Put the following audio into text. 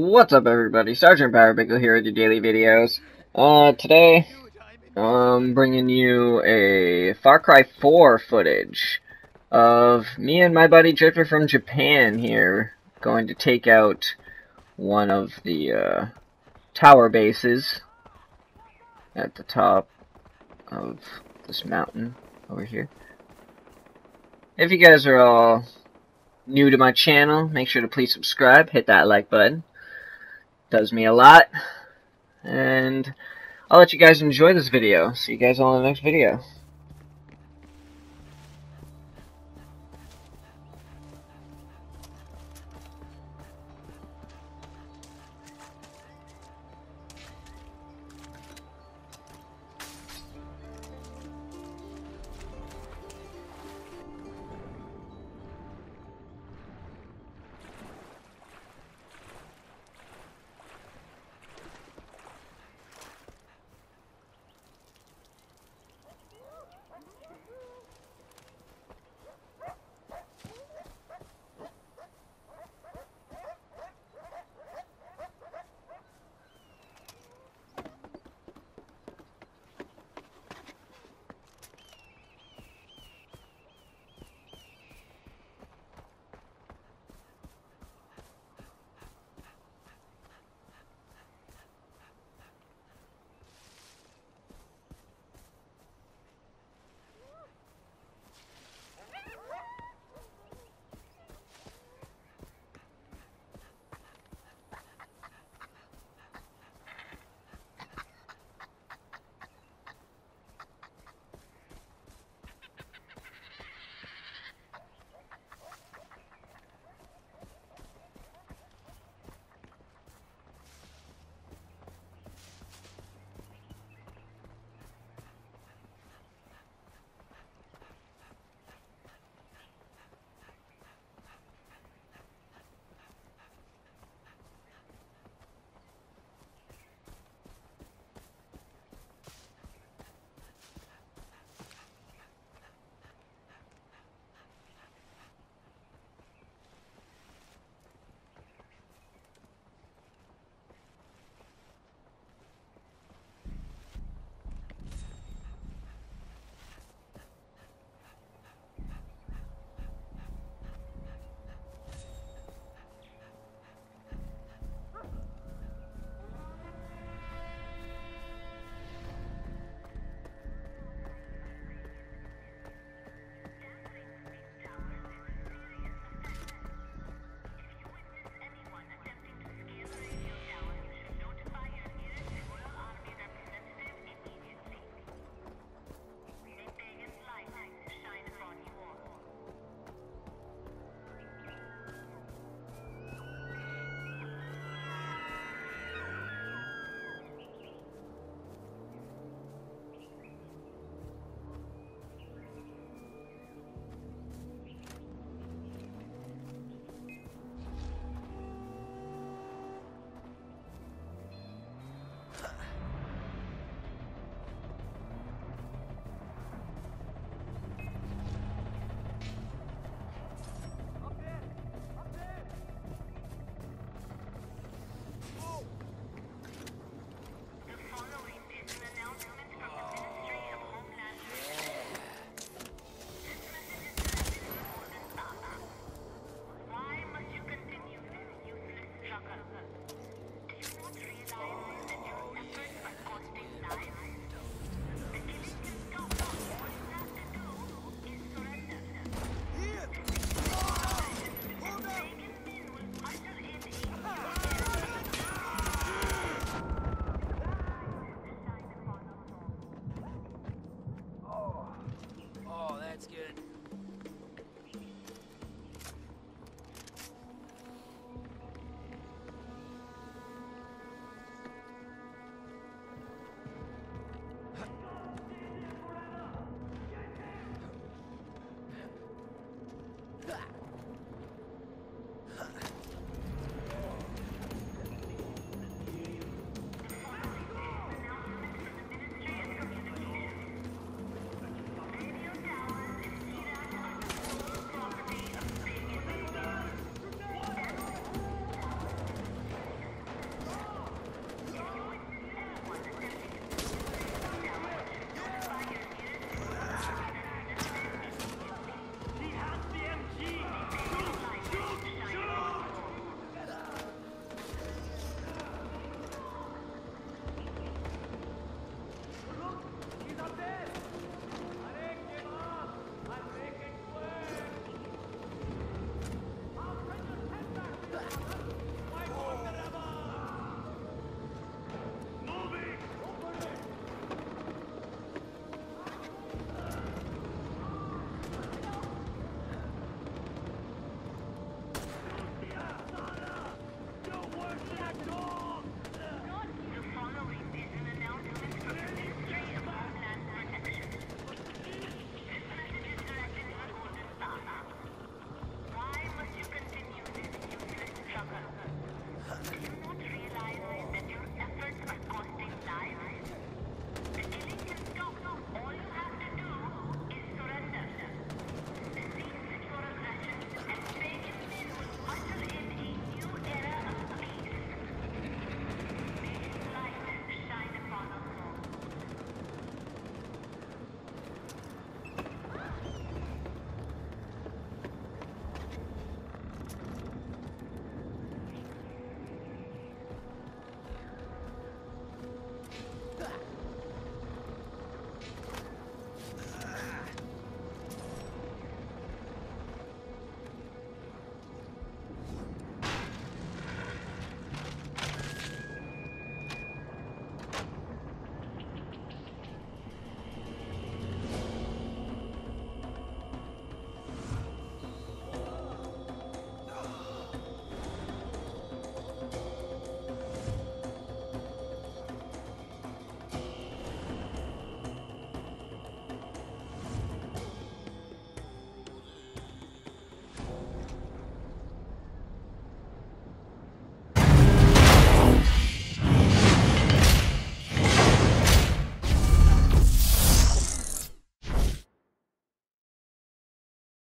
What's up, everybody? Sergeant Powerpickle here with your daily videos. Today, I'm bringing you a Far Cry 4 footage of me and my buddy Drifter from Japan here going to take out one of the tower bases at the top of this mountain over here. If you guys are all new to my channel, make sure to please subscribe, hit that like button. Does me a lot. And I'll let you guys enjoy this video. See you guys all in the next video.